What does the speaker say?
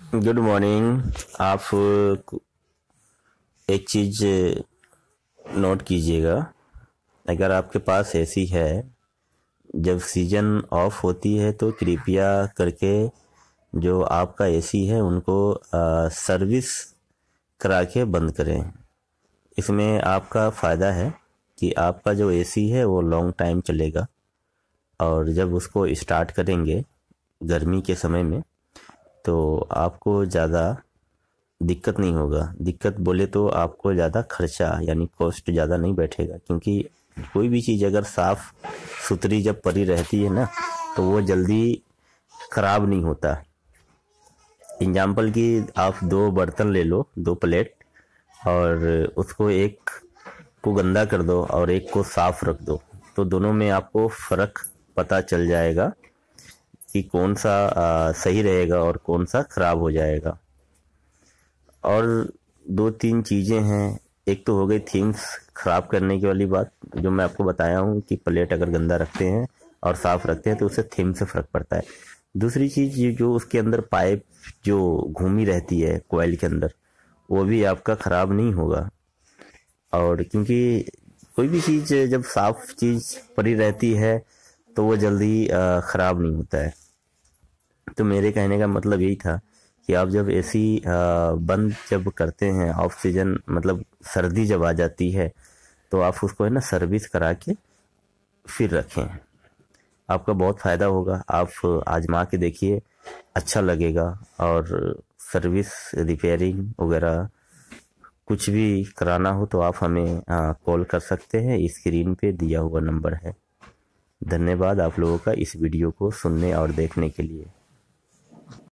Good morning. आप एक चीज़ note कीजिएगा। अगर आपके पास एसी है, जब सीजन ऑफ होती है तो कृपया करके जो आपका एसी है उनको सर्विस करा के बंद करें। इसमें आपका फ़ायदा है कि आपका जो एसी है वो लॉन्ग टाइम चलेगा, और जब उसको स्टार्ट करेंगे गर्मी के समय में तो आपको ज़्यादा दिक्कत नहीं होगा। दिक्कत बोले तो आपको ज़्यादा खर्चा यानी कॉस्ट ज़्यादा नहीं बैठेगा, क्योंकि कोई भी चीज़ अगर साफ़ सुथरी जब पड़ी रहती है ना तो वो जल्दी ख़राब नहीं होता। एग्जाम्पल की आप दो बर्तन ले लो, दो प्लेट, और उसको एक को गंदा कर दो और एक को साफ़ रख दो, तो दोनों में आपको फ़र्क पता चल जाएगा कि कौन सा सही रहेगा और कौन सा ख़राब हो जाएगा। और दो तीन चीज़ें हैं। एक तो हो गई थिंग्स ख़राब करने की वाली बात, जो मैं आपको बताया हूँ कि प्लेट अगर गंदा रखते हैं और साफ़ रखते हैं तो उससे थीम से फ़र्क पड़ता है। दूसरी चीज़ ये जो उसके अंदर पाइप जो घूमी रहती है कोयल के अंदर, वो भी आपका ख़राब नहीं होगा। और क्योंकि कोई भी चीज़ जब साफ़ चीज़ पड़ी रहती है तो वो जल्दी ख़राब नहीं होता है। तो मेरे कहने का मतलब यही था कि आप जब एसी बंद जब करते हैं ऑफ सीजन, मतलब सर्दी जब आ जाती है, तो आप उसको है ना सर्विस करा के फिर रखें। आपका बहुत फ़ायदा होगा। आप आजमा के देखिए, अच्छा लगेगा। और सर्विस रिपेयरिंग वगैरह कुछ भी कराना हो तो आप हमें कॉल कर सकते हैं। स्क्रीन पे दिया हुआ नंबर है। धन्यवाद आप लोगों का इस वीडियो को सुनने और देखने के लिए।